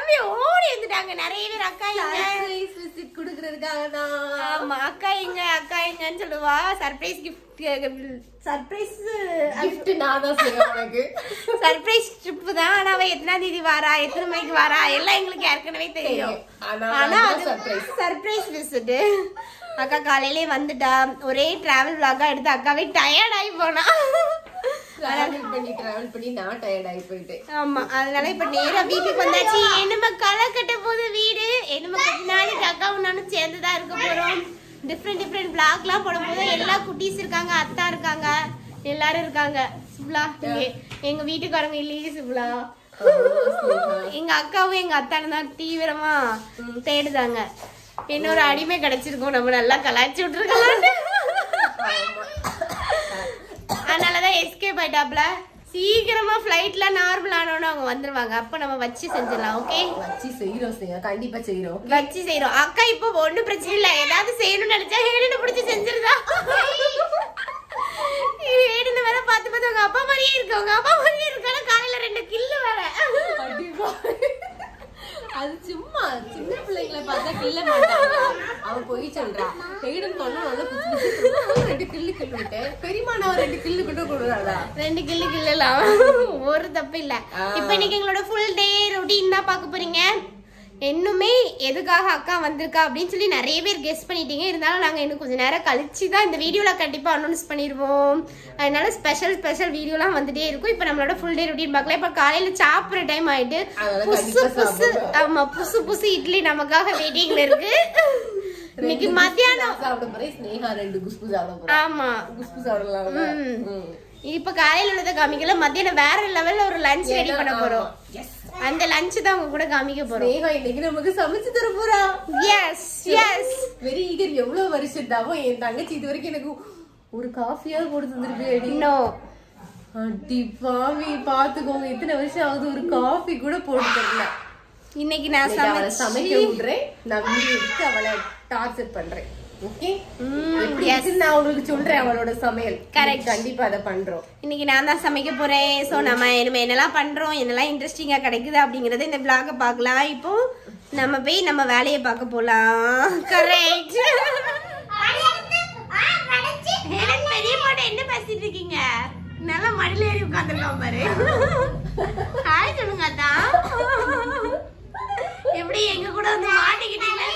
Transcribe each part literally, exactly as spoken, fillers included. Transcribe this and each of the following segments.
கிளம்பி ஓடி வந்துட்டாங்க நிறைய பேர். அக்கா எங்க குடுக்கறதுக்காக தான். ஆமா அக்கா எங்க அக்கா எங்கன்னு சொல்லுவா. சர்ப்ரைஸ் கிஃப்ட் சர்ப்ரைஸ் கிஃப்ட் நான் தான் செய்வேன் உனக்கு. சர்ப்ரைஸ் ட்ரிப் தான். ஆனா அவ எத்தனாம் தேதி வாரா எத்தனை மணிக்கு வாரா எல்லாம் எங்களுக்கு ஏற்கனவே தெரியும். ஆனா அது சர்ப்ரைஸ் விசிட். அக்கா காலையிலே வந்துட்டா. ஒரே டிராவல் vlog-ஆ எடுத்து அக்காவே டயர்ட் ஆகி போனா. டிராவல் பண்ணி டிராவல் பண்ணி நான் டயர்ட் ஆகி போயிட்டேன். ஆமா அதனால இப்ப நேரா வீட்டுக்கு வந்தாச்சு. என்னமா களை கட்ட போது வீடு என்னமா கொஞ்ச நாளைக்கு அக்காவும் நானும் சேர்ந்துதான் இருக்க போறோம். டிஃப்ரெண்ட் டிஃப்ரெண்ட் vlog-லாம் போடும் போது எல்லா குட்டீஸ் இருக்காங்க, அத்தா இருக்காங்க, எல்லாரும் இருக்காங்க. சிப்லா எங்க வீட்டுக்காரங்க இல்லையே சிப்லா. எங்க அக்காவும் எங்க அத்தானும் தான் தீவிரமா தேடுதாங்க. இன்னொரு அடிமை கிடைச்சிருக்கோம் நம்ம நல்லா கலாய்ச்சி விட்டுருக்கலாம். அதனாலதான் எஸ்கேப் ஆயிட்டாப்ல. சீக்கிரமா ஃபிளைட்ல நார்மல் ஆனோன்னு அவங்க வந்துருவாங்க. அப்ப நம்ம வச்சு செஞ்சிடலாம். ஓகே வச்சு செய்யறோம் செய்ய கண்டிப்பா செய்யறோம். வச்சு செய்யறோம். அக்கா இப்போ ஒண்ணும் பிரச்சனை இல்ல. ஏதாவது செய்யணும்னு நினைச்சா ஹேடுன்னு பிடிச்சி செஞ்சிருதா. ஹேடுன்னு வேற பார்த்து பார்த்து உங்க அப்பா மாதிரியே இருக்கு. உங்க அப்பா மாதிரியே இருக்கான காலையில ரெண்டு கில்லு வேற. அது சும்மா சின்ன பிள்ளைங்களை பார்த்தா கில்ல மாட்டாங்க. அவன் போய் சொல்றா ஹேடுன்னு சொன்னா ரெண்டு கில்லு கில்லு விட்டு பெரியமா நான் ரெண்டு கில்லு கிட்ட கொடுறாளா. ரெண்டு கில்லு கில்லலாம் ஒரு தப்பு இல்ல. இப்ப இன்னைக்கு எங்களோட ஃபுல் டே ரொட்டீன் தான் பார்க்க போறீங்க. இன்னுமே எதுக்காக அக்கா வந்திருக்கா அப்படின்னு சொல்லி நிறைய பேர் கெஸ் பண்ணிட்டீங்க. இருந்தாலும் நாங்க இன்னும் கொஞ்சம் நேரம் கழிச்சு தான் இந்த வீடியோல கண்டிப்பா அனௌன்ஸ் பண்ணிடுவோம். அதனால ஸ்பெஷல் ஸ்பெஷல் வீடியோலாம் வந்துட்டே இருக்கும். இப்ப நம்மளோட ஃபுல் டே ரொட்டீன் பார்க்கலாம். இப்ப காலையில சாப்பிட்ற டைம் ஆயிட்டு புசு புசு ஆமா புசு புசு இட்லி நமக்காக வெயிட்டிங்ல இருக்கு. இன்னைக்கு மத்தியானம் சாப்பிட போறேன். ஸ்னேகா ரெண்டு குஸ்பு சாப்பிட போறேன். ஆமா குஸ்பு சாப்பிடலாம். இப்ப காலையில உள்ளத காமிக்கல. மத்தியானம் வேற லெவல்ல ஒரு லஞ்ச் ரெடி பண்ண போறோம். அந்த லஞ்ச் தான் உங்க கூட காமிக்க போறோம். ஸ்னேகா இன்னைக்கு நமக்கு சமைச்சு தர போறா. Yes yes very eager. எவ்வளவு வருஷத்தாவும் என் தங்கச்சி இது வரைக்கும் எனக்கு ஒரு காஃபியா கொடுத்து தந்துருப்பேடி. நோ அடி பாவி பாத்துக்கோங்க. இத்தனை வருஷம் ஆகுது ஒரு காஃபி கூட போட்டு தரல. இன்னைக்கு நான் சமைக்க விடுறேன். நான் வீடியோ எடுத்து அவளை டார்ச்சர் பண்றேன். ஓகே நான் உங்களுக்கு சொல்றேன் அவளோட சமையல். கரெக்ட் கண்டிப்பா அதை பண்றோம். இன்னைக்கு நான் தான் சமைக்க போறேன். சோ நம்ம நம்ம என்னெல்லாம் பண்றோம் என்னெல்லாம் இன்ட்ரெஸ்டிங்கா கிடைக்குது அப்படிங்கறத இந்த vlog பார்க்கலாம். இப்போ நம்ம போய் நம்ம வேலையை பார்க்க போலாம். கரெக்ட். பெரிய போட்ட என்ன பேசிட்டு இருக்கீங்க? நல்லா மடியில ஏறி உட்கார்ந்துருக்கான் பாரு. ஹாய் சொல்லுங்க அத்தா. எப்படி எங்க கூட வந்து மாட்டிக்கிட்டீங்களா?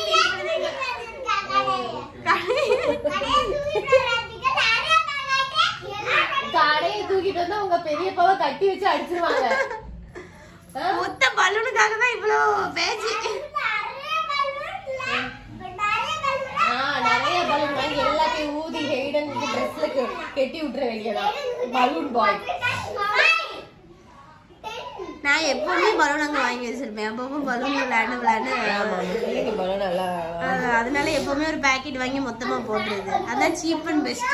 கடையை தூக்கிட்டு வந்து உங்க பெரியப்பாவை கட்டி வச்சு அடிச்சிருவாங்க. மொத்த பலூனுக்காக தான் இவ்வளவு பேச்சு. நிறைய பலூன் வாங்கி எல்லாத்தையும் ஊதி ஹெய்டன் ட்ரெஸ்ல கட்டி விட்டுற வேண்டியதான். Balloon boy. நான் எப்பவுமே பலூன் அங்க வாங்கி வச்சிருப்பேன். எப்பவுமே பலூன் விளையாண்டு விளையாண்டு பலூன் நல்லா அதனால எப்பவுமே ஒரு பாக்கெட் வாங்கி மொத்தமா போட்டுருது. அதான் cheap and best.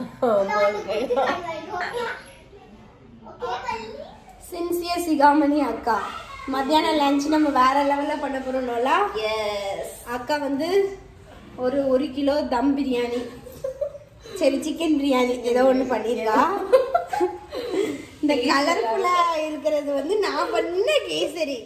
Sincere Sigamani அக்கா மத்தியானம் லஞ்ச் நம்ம வேற லெவல்ல பண்ண போறோம்ல. எஸ் அக்கா வந்து ஒரு ஒரு கிலோ தம் பிரியாணி சரி சிக்கன் பிரியாணி ஏதோ ஒண்ணு பண்ணிருக்கா. இந்த கலர்ஃபுல்லா இருக்கிறது வந்து நான் பண்ண கேசரி.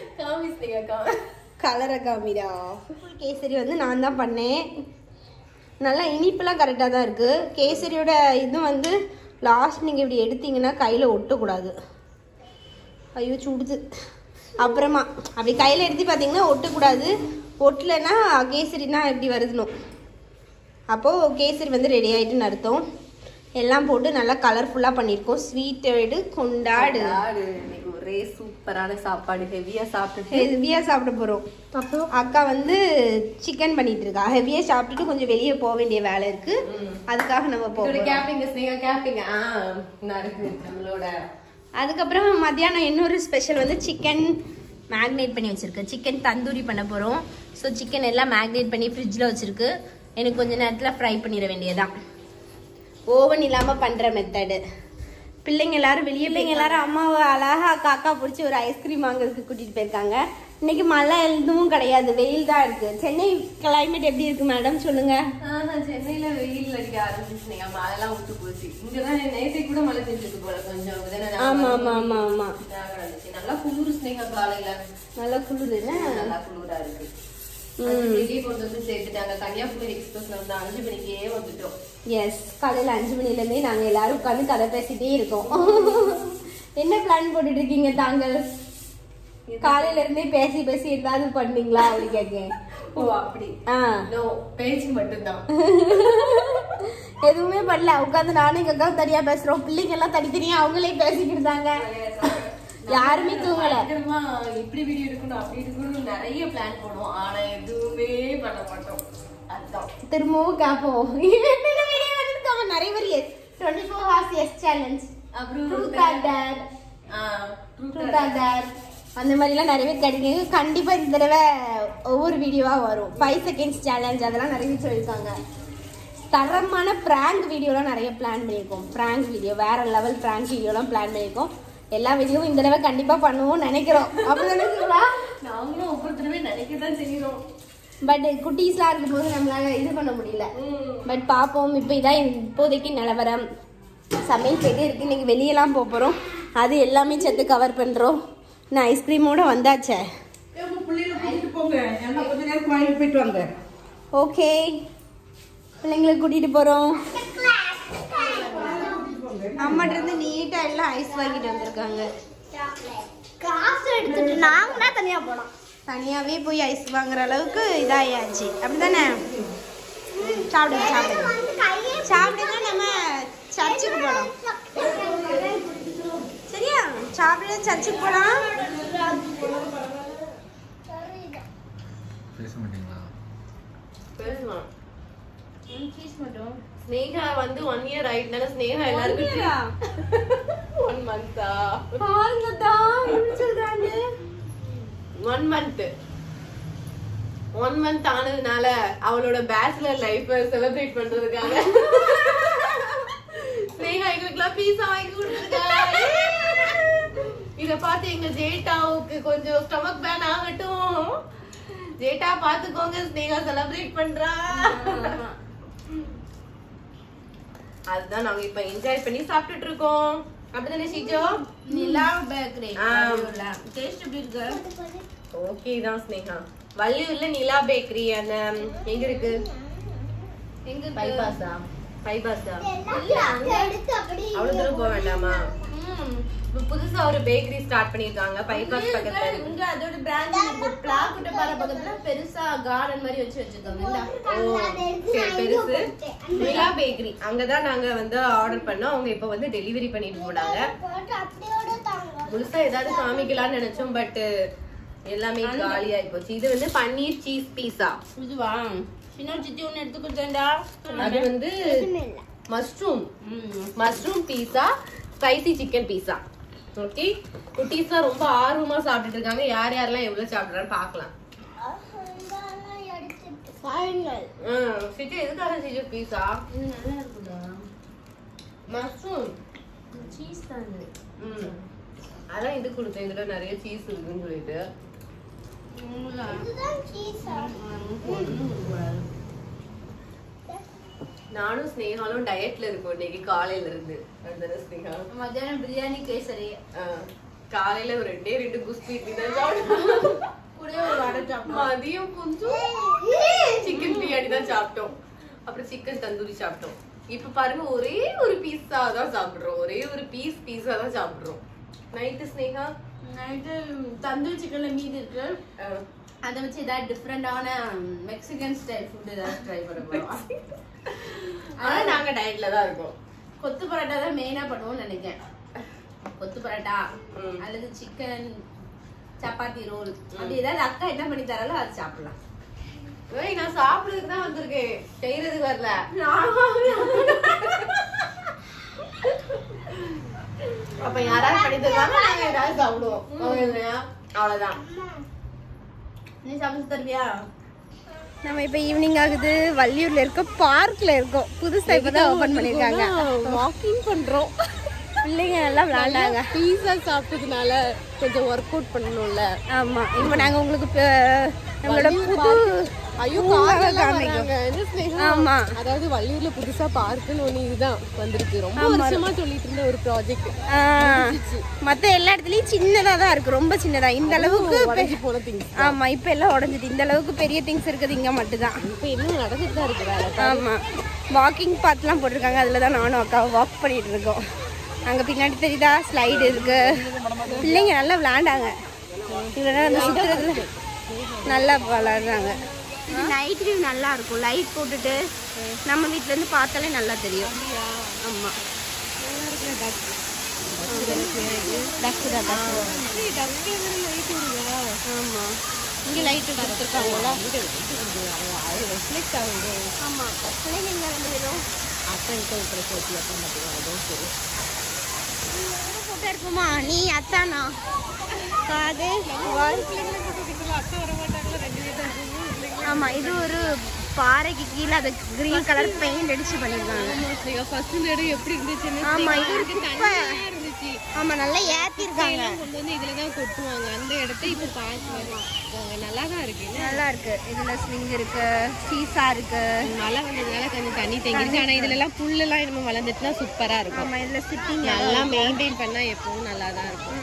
கலரை காமிடா. கேசரி வந்து நான் தான் பண்ணேன். நல்லா இனிப்பெல்லாம் கரெக்டாக தான் இருக்கு. கேசரியோட இது வந்து லாஸ்ட் நீங்கள் இப்படி எடுத்தீங்கன்னா கையில் ஒட்டக்கூடாது. ஐயோ சுடுது. அப்புறமா அப்படி கையில் எடுத்து பார்த்தீங்கன்னா ஒட்டக்கூடாது. ஒட்டலைன்னா கேசரினா எப்படி வருதுணும். அப்போது கேசரி வந்து ரெடி ஆகிட்டுன்னு அர்த்தம். எல்லாம் போட்டு நல்லா கலர்ஃபுல்லாக பண்ணியிருக்கோம். ஸ்வீட் கொண்டாடு. ஒரே சூப்பரான சாப்பாடு. ஹெவியா சாப்பிட்டு ஹெவியா சாப்பிட போறோம். அப்புறம் அக்கா வந்து சிக்கன் பண்ணிட்டு இருக்கா. ஹெவியா சாப்பிட்டுட்டு கொஞ்சம் வெளியே போக வேண்டிய வேலை இருக்கு. அதுக்காக நம்ம போறோம். அதுக்கப்புறம் மத்தியானம் இன்னொரு ஸ்பெஷல் வந்து சிக்கன் மேக்னேட் பண்ணி வச்சிருக்கு. சிக்கன் தந்தூரி பண்ண போறோம். ஸோ சிக்கன் எல்லாம் மேக்னேட் பண்ணி ஃப்ரிட்ஜில் வச்சிருக்கு. எனக்கு கொஞ்ச நேரத்தில் ஃப்ரை பண்ணிட வேண்டியதான். ஓவன் இல்லாமல் பண்ணுற மெத்தடு. பிள்ளைங்க எல்லாரும் வெளியே பிள்ளைங்க எல்லாரும் அம்மாவை அழகா காக்கா பிடிச்சி ஒரு ஐஸ்கிரீம் வாங்குறதுக்கு கூட்டிட்டு போயிருக்காங்க. இன்னைக்கு மழை எதுவும் கிடையாது, வெயில் தான் இருக்கு. சென்னை கிளைமேட் எப்படி இருக்கு மேடம் சொல்லுங்க? சென்னையில வெயில் அடிக்க ஆரம்பிச்சு மழைலாம் விட்டு போச்சு. இங்கதான் நேற்றை கூட மழை பெஞ்சிருக்கு போல கொஞ்சம். ஆமா ஆமா ஆமா ஆமா நல்லா குளிர் ஸ்னேகா காலையில நல்லா குளிர் நல்லா குளிரா இருக்கு. கொண்டு வந்து சேர்த்துட்டாங்க. கன்னியாகுமரி எக்ஸ்பிரஸ்ல வந்து அஞ்சு மணிக்கே வந்துட்டோம். எஸ், காலையில அஞ்சு மணில இருந்தே நாங்க எல்லாரும் உட்காந்து கதை பேசிட்டே இருக்கோம். என்ன பிளான் போட்டுட்டு இருக்கீங்க தாங்கள்? காலையில இருந்தே பேசி பேசி ஏதாவது பண்ணீங்களா அப்படி கேட்கேன். ஓ அப்படி? பேச்சு மட்டும்தான், எதுவுமே பண்ணல. உட்காந்து நானும் எங்க அக்கா தனியா பேசுறோம், பிள்ளைங்க எல்லாம் தனித்தனியா அவங்களே பேசிக்கிட்டு இருந்தாங்க. யாருமே தூங்கல. இப்படி வீடியோ எடுக்கணும் அப்படி எடுக்கணும் நிறைய பிளான் பண்ணுவோம், ஆனா எதுவுமே பண்ண மாட்டோம். அதான் திரும்பவும் கேட்போம் நிறைய பேர் yes twenty four hours yes challenge, அப்புறம் truth or dare, truth or dare அந்த மாதிரிலாம் நிறைய பேர் கிடைக்குது. கண்டிப்பா இந்த தடவை ஒவ்வொரு வீடியோவா வரும். ஃபைவ் செகண்ட்ஸ் சேலஞ்ச் அதெல்லாம் நிறைய பேர் சொல்லியிருக்காங்க. தரமான பிராங்க் வீடியோலாம் நிறைய பிளான் பண்ணியிருக்கோம். பிராங்க் வீடியோ வேற லெவல் பிராங்க் வீடியோலாம் பிளான் பண்ணியிருக்கோம். எல்லா வீடியோவும் இந்த தடவை கண்டிப்பா பண்ணுவோம் நினைக்கிறோம். அப்படிதானே சொல்லலாம்? நாங்களும் ஒவ்வொருத்தருமே நினைக்கதான் செய்யறோம். பட் குட்டீஸ்லாம் இருக்கும் போது நம்மளால இது பண்ண முடியல. பட் பார்ப்போம். இப்போ இதான் இப்போதைக்கு நிலவரம். சமையல் போயிட்டே இருக்கு. இன்னைக்கு வெளியெல்லாம் போக போகிறோம், அது எல்லாமே சேர்த்து கவர் பண்ணுறோம். நான் ஐஸ்கிரீமோட வந்தாச்சே. ஓகே, பிள்ளைங்களை கூட்டிட்டு போகிறோம். அம்மாட்ட இருந்து நீட்டா எல்லாம் ஐஸ் வாங்கிட்டு வந்திருக்காங்க. காசு எடுத்துட்டு நாங்க தனியா போனோம். தனியாவே போய் ஐஸ் வாங்குற அளவுக்கு இதாயாச்சு. அப்படிதானே? சாப்பிடுங்க சாப்பிடுங்க சாப்பிடுங்க. நம்ம சர்ச்சுக்கு போலாம். சரியா? சாப்பிட சர்ச்சுக்கு போலாம். பேச மாட்டீங்களா? பேசலாம். ஸ்னேகா வந்து ஒன் இயர் ஆயிடுனால ஸ்னேகா எல்லாருக்கும் ஒன் மந்த்தா பாருங்க தான் சொல்றாங்க. ஒன் மந்த் ஒன் மந்த் ஆனதுனால அவளோட பேச்சுலர் லைஃப் செலிப்ரேட் பண்றதுக்காக ஸ்னேகா எங்களுக்குலாம் பீஸா வாங்கி கொடுத்துருக்காங்க. இத பார்த்து எங்க ஜேட்டாவுக்கு கொஞ்சம் ஸ்டமக் பேன் ஆகட்டும். ஜேட்டா பாத்துக்கோங்க, ஸ்னேகா செலிப்ரேட் பண்றா. அதுதான் நாங்க இப்ப என்ஜாய் பண்ணி சாப்பிட்டுட்டு இருக்கோம். அப்படிதானே ஷிஜோ? நிலா பேக்கரி டேஸ்ட் எப்படி இருக்கு? ஓகே தான் ஸ்னேகா. வள்ளியூர்ல நிலா பேக்கரி அந்த எங்க இருக்கு? எங்க பைபாஸா? பைபாஸா? அவ்வளவு தூரம் போக வேண்டாமா? புதுசா ஒரு பேக்கரி ஸ்டார்ட் பண்ணிருக்காங்க பைபாஸ் பக்கத்துல. இங்க அதோட பிராண்ட் இருக்கு. பிளாக்குட்ட பாற பக்கத்துல பெருசா கார்டன் மாதிரி வச்சு வச்சிருக்காங்க. ஓ சரி, பெருசு நிலா பேக்கரி. அங்கதான் நாங்க வந்து ஆர்டர் பண்ணோம். அவங்க இப்ப வந்து டெலிவரி பண்ணிட்டு போனாங்க. முழுசா ஏதாவது காமிக்கலாம்னு நினைச்சோம், பட் எல்லாமே காலி ஆயி போச்சு. இது வந்து பன்னீர் சீஸ் பீஸா. இதுவா? சின்ன சித்தி ஒன்னு எடுத்து கொடுத்தேன்டா. அது வந்து mushroom mushroom pizza, spicy chicken pizza. Okay, குட்டீஸ்லாம் ரொம்ப ஆர்வமா சாப்பிட்டுட்டு இருக்காங்க. யார் யாரெல்லாம் எவ்வளவு சாப்பிடுறான்னு பாக்கலாம். சிஜு எதுக்காக சிஜு பீஸா? மஷ்ரூம் சீஸ் தான். ம் அதான் இது கொடுத்தேன். இதுல நிறைய சீஸ் இருக்குன்னு சொல்லிட்டு. நானும் ஸ்னேகாலும் டயட்ல இருக்கோம் இன்னைக்கு காலையில இருந்து. ஸ்னேகா மத்தியானம் பிரியாணி கேசரி, காலையில ஒரு ரெண்டே ரெண்டு குஸ்தி சாப்பிட்டோம். மதியம் கொஞ்சம் சிக்கன் பிரியாணி தான் சாப்பிட்டோம். அப்புறம் சிக்கன் தந்தூரி சாப்பிட்டோம். இப்ப பாருங்க ஒரே ஒரு பீஸா தான் சாப்பிடுறோம். ஒரே ஒரு பீஸ் பீஸா தான் சாப்பிடுறோம். நைட்டு ஸ்னேகா நைட்டு தந்தூரி சிக்கன்ல மீதி இருக்கு. அதை வச்சு ஏதாவது டிஃப்ரெண்டான மெக்சிகன் ஸ்டைல் ஃபுட் ஏதாவது ட்ரை பண்ண போறோம். ஆனா நாங்க டயட்ல தான் இருக்கோம். கொத்து பரோட்டா தான் மெயினா பண்ணுவோம்னு நினைக்கிறேன். கொத்து பரோட்டா அல்லது சிக்கன் சப்பாத்தி ரோல் அப்படி ஏதாவது அக்கா என்ன பண்ணி தராலும் அது சாப்பிடலாம். நான் சாப்பிடுறதுக்கு தான் வந்திருக்கேன், செய்யறதுக்கு வரல. அப்ப யாராவது பண்ணி தருவாங்க, நாங்க ஏதாவது சாப்பிடுவோம். அவ்வளவுதான். நீ சமைச்சு தருவியா? நம்ம இப்ப ஈவினிங் ஆகுது. வள்ளியூர்ல இருக்க பார்க்ல இருக்கோம். புதுசா இப்பதான் ஓபன் பண்ணிருக்காங்க. வாக்கிங் பண்றோம். பிள்ளைங்க நல்லா விளையாண்டாங்க. பீஸா சாப்பிட்டதுனால கொஞ்சம் ஒர்க் அவுட் பண்ணணும்ல. ஆமா இப்போ நாங்க உங்களுக்கு நம்மளோட புது ஐயோ ஆமா அதாவது வள்ளியூர்ல புதுசா பார்க்குன்னு ஒண்ணு இதுதான் வந்திருக்கு. ரொம்ப வருஷமா சொல்லிட்டு இருந்த ஒரு ப்ராஜெக்ட். மத்த எல்லா இடத்துலயும் சின்னதா தான் இருக்கு, ரொம்ப சின்னதா. இந்த அளவுக்கு போன திங்ஸ். ஆமா இப்ப எல்லாம் உடஞ்சிட்டு. இந்த அளவுக்கு பெரிய திங்ஸ் இருக்குது இங்க மட்டும் தான். இப்ப இன்னும் நடந்துட்டு தான் இருக்கு. ஆமா வாக்கிங் பாத்லாம் போட்டிருக்காங்க. அதுல தான் நானும் அக்காவும் வாக் பண்ணிட்டு இருக்கோம். அங்க பின்னாடி தெரியுதா ஸ்லைடு இருக்கு. பிள்ளைங்க நல்லா விளையாண்டாங்க. இவ்வளோ அந்த சுத்துறதுல நல்லா விளையாடுறாங்க. இது நைட் வியூ நல்லா இருக்கும். லைட் போட்டுட்டு நம்ம வீட்ல இருந்து பார்த்தாலே நல்லா தெரியும். ஆமா ஆமா இங்க லைட் கொடுத்துருக்காங்களா? ஆமா பிள்ளைங்க ரெண்டு பேரும் போட்டோ எடுப்போமா? நீ அத்தானா காது ஆமா இது ஒரு பாறைக்கு கீழே அது கிரீன் கலர் பெயிண்ட் அடிச்சு பண்ணிருக்காங்க. எப்படி இருந்துச்சு? ஆமா இருந்துச்சு. ஆமா நல்லா ஏத்தி இருக்காங்க. கொண்டு வந்து இதுலதான் கொட்டுவாங்க. அந்த இடத்த இப்ப பாத்து நல்லா தான் இருக்கு. நல்லா இருக்கு. இதுல ஸ்விங் இருக்கு, சீசா இருக்கு. மழை வந்ததுனால கொஞ்சம் தண்ணி தேங்கிருக்கு. ஆனா இதுல எல்லாம் புல்லு எல்லாம் இன்னும் வளர்ந்துட்டுனா சூப்பரா இருக்கும். ஆமா இதுல சிட்டிங் நல்லா மெயின்டைன் பண்ணா எப்பவும் நல்லா தான் இருக்கும்.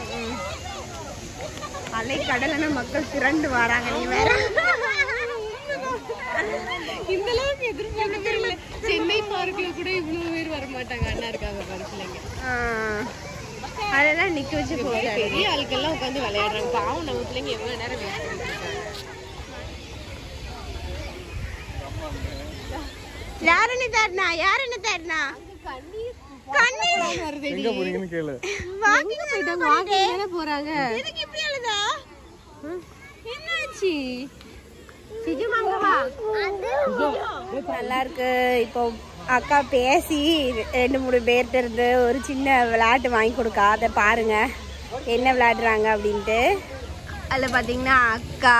அலை கடலன மக்கள் திரண்டு வராங்க. நீ வேற இந்த அளவுக்கு எதிர்பார்க்கவே இல்லை. சென்னை பார்க்ல கூட இவ்வளவு பேர் வர மாட்டாங்க. அண்ணா இருக்காங்க பாரு பிள்ளைங்க. அதெல்லாம் நிக்க வச்சு போய் பெரிய ஆளுக்கெல்லாம் உட்காந்து விளையாடுறாங்க. பாவம் நம்ம பிள்ளைங்க எவ்வளவு நேரம் வெயிட் பண்ணிட்டு இருக்காங்க. யார் என்ன தேடினா? யார் என்ன தேடினா? எங்க போறீங்கன்னு கேளு. வாக்கிங் போயிட்டாங்க. வாக்கிங் போறாங்க. எதுக்கு இப்படி அழுதா? என்னாச்சு? சிஜு மங்கவா நல்லா இருக்கு. இப்போ அக்கா பேசி ரெண்டு மூணு பேர்கிட்ட இருந்து ஒரு சின்ன விளையாட்டு வாங்கி கொடுக்கா. அதை பாருங்க என்ன விளையாடுறாங்க அப்படின்ட்டு. அதில் பார்த்தீங்கன்னா அக்கா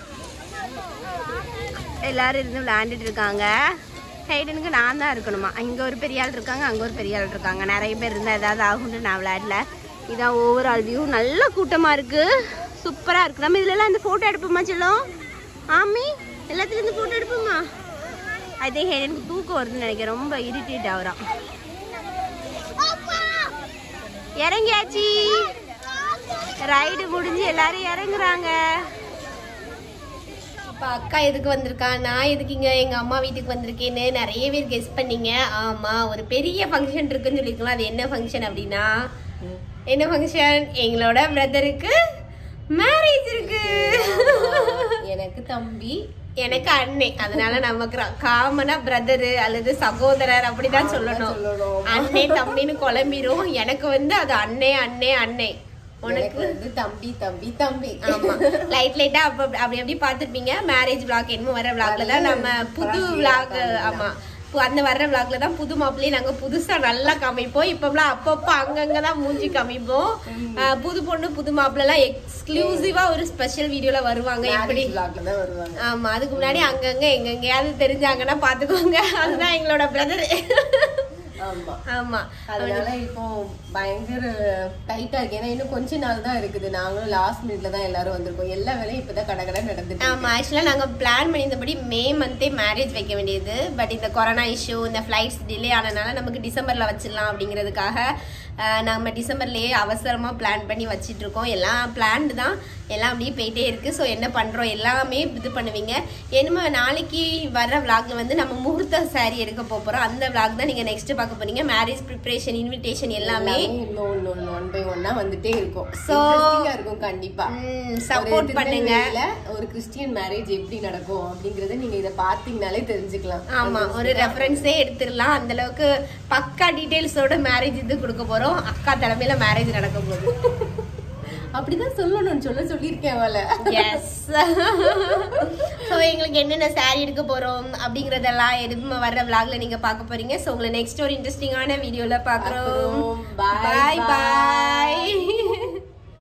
எல்லாரும் இருந்து விளையாண்டுட்டு இருக்காங்க. ஹைடனுக்கு நான் தான் இருக்கணுமா? இங்கே ஒரு பெரிய ஆள் இருக்காங்க, அங்கே ஒரு பெரிய ஆள் இருக்காங்க. நிறைய பேர் இருந்தால் ஏதாவது ஆகும்னு நான் விளையாடல. இதான் ஓவரால் வியூ. நல்ல கூட்டமாக இருக்குது, சூப்பராக இருக்குது. நம்ம இதுலலாம் இந்த ஃபோட்டோ எடுப்போமா சொல்லும்? ஆமி எல்லாத்துலேயும் இந்த ஃபோட்டோ எடுப்போமா? ஐ திங்க் ஹைடனுக்கு தூக்கம் வருதுன்னு நினைக்கிறேன். ரொம்ப இரிட்டேட் ஆகுறான். இறங்கியாச்சு. ரைடு முடிஞ்சு எல்லாரும் இறங்குறாங்க. இப்போ அக்கா எதுக்கு வந்திருக்கா, நான் எதுக்கு இங்கே எங்கள் அம்மா வீட்டுக்கு வந்திருக்கேன்னு நிறைய பேர் கெஸ் பண்ணீங்க. ஆமாம் ஒரு பெரிய ஃபங்க்ஷன் இருக்குன்னு சொல்லியிருக்கலாம். அது என்ன ஃபங்க்ஷன் அப்படின்னா, என்ன ஃபங்க்ஷன்? எங்களோட பிரதருக்கு மேரேஜ் இருக்கு. எனக்கு தம்பி, எனக்கு அண்ணே. அதனால நமக்கு காமனா பிரதரு அல்லது சகோதரர் அப்படிதான் சொல்லணும். அண்ணே தம்பின்னு குழம்பிரும். எனக்கு வந்து அது அண்ணே அண்ணே அண்ணே. உனக்கு வந்து தம்பி தம்பி தம்பி. ஆமா லைட் லைட்டா அப்ப அப்படி அப்படி பாத்துருப்பீங்க. மேரேஜ் விளாக் என்னமோ வர விளாக்ல தான் நம்ம புது விளாக். ஆமா அந்த வர்ற விளாக்ல தான் புது மாப்பிள்ளையை நாங்க புதுசா நல்லா காமிப்போம். இப்பெல்லாம் அப்பப்போ அங்கங்கதான் மூஞ்சி காமிப்போம். புது பொண்ணு புது மாப்பிள்ளை எல்லாம் எக்ஸ்க்ளூசிவா ஒரு ஸ்பெஷல் வீடியோல வருவாங்க. எப்படி? ஆமா அதுக்கு முன்னாடி அங்கங்க எங்கெங்கயாவது தெரிஞ்சாங்கன்னா பாத்துக்கோங்க. அதுதான் எங்களோட பிரதர். ஆமா ஆமா அதனால இப்போ பயங்கர டைட்டா இருக்கு. ஏன்னா இன்னும் கொஞ்ச நாள் தான் இருக்குது. நாங்களும் லாஸ்ட் மினிட்ல தான் எல்லாரும் வந்திருக்கோம். எல்லா வேலையும் இப்பதான் கடை கடை நடந்துட்டு. ஆமா ஆக்சுவலா நாங்க பிளான் பண்ணியிருந்தபடி மே மந்தே மேரேஜ் வைக்க வேண்டியது. பட் இந்த கொரோனா இஷ்யூ, இந்த ஃபிளைட்ஸ் டிலே ஆனதுனால நமக்கு டிசம்பர்ல வச்சிடலாம் அப்படிங்கிறதுக்காக நம்ம டிசம்பர்லயே அவசரமா பிளான் பண்ணி வச்சிட்டு இருக்கோம். எல்லாம் பிளான்டு தான், எல்லாம் அப்படியே போயிட்டே இருக்கு. ஸோ என்ன பண்றோம் எல்லாமே இது பண்ணுவீங்க. என்னமோ நாளைக்கு வர்ற விளாக்ல வந்து நம்ம முகூர்த்த சாரி எடுக்க போறோம். அந்த விளாக் தான் நீங்க நெக்ஸ்ட் பார்க்க போறீங்க. மேரேஜ் ப்ரிப்பரேஷன், இன்விடேஷன் எல்லாமே ஒன் பை ஒன்னா வந்துட்டே இருக்கும். ஸோ இருக்கும். கண்டிப்பா சப்போர்ட் பண்ணுங்க. ஒரு கிறிஸ்டியன் மேரேஜ் எப்படி நடக்கும் அப்படிங்கறத நீங்க இதை பாத்தீங்கன்னாலே தெரிஞ்சுக்கலாம். ஆமா ஒரு ரெஃபரன்ஸே எடுத்துடலாம். அந்த அளவுக்கு பக்கா டீடைல்ஸோட மேரேஜ் இது கொடுக்க போறோம். அக்கா தலைமையில மேரேஜ் நடக்க போகுது. அப்படிதான் சொல்லணும்னு சொல்ல சொல்லியிருக்கேன். எங்களுக்கு என்னென்ன சாரி எடுக்க போறோம் அப்படிங்கறதெல்லாம் எதுவுமே வர்ற விளாக்ல நீங்க பார்க்க போறீங்க. ஸோ உங்களை நெக்ஸ்ட் ஒரு இன்ட்ரெஸ்டிங்கான வீடியோல பாக்குறோம். பாய் பாய்.